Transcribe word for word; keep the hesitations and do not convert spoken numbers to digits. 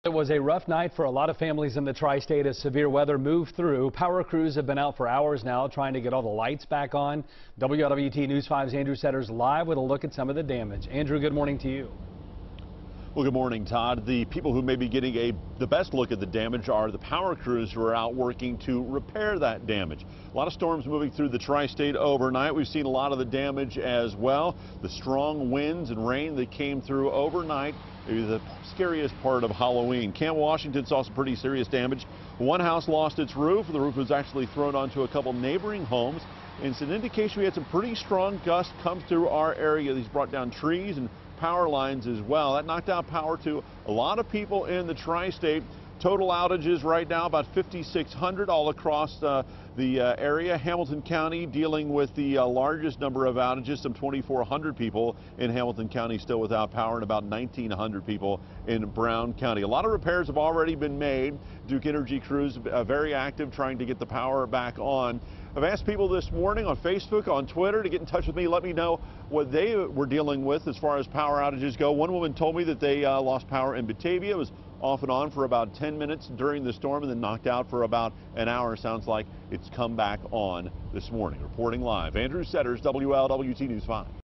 It was a rough night for a lot of families in the tri-state as severe weather moved through. Power crews have been out for hours now trying to get all the lights back on. W L W T News five's Andrew Setters live with a look at some of the damage. Andrew, good morning to you. Well, good morning, Todd. The people who may be getting a the best look at the damage are the power crews who are out working to repair that damage. A lot of storms moving through the tri-state overnight. We've seen a lot of the damage as well. The strong winds and rain that came through overnight, maybe the scariest part of Halloween. Camp Washington saw some pretty serious damage. One house lost its roof. The roof was actually thrown onto a couple neighboring homes. And it's an indication we had some pretty strong gusts come through our area. These brought down trees and power lines as well. That knocked out power to a lot of people in the tri-state. Total outages right now about fifty-six hundred all across uh, the uh, area. Hamilton County dealing with the uh, largest number of outages, some twenty-four hundred people in Hamilton County still without power, and about nineteen hundred people in Brown County. A lot of repairs have already been made. Duke Energy crews uh, very active trying to get the power back on. I've asked people this morning on Facebook, on Twitter, to get in touch with me, let me know what they were dealing with as far as power outages go. One woman told me that they uh, lost power in Batavia. It was off and on for about ten minutes during the storm and then knocked out for about an hour. Sounds like it's come back on this morning. Reporting live, Andrew Setters, W L W T News five.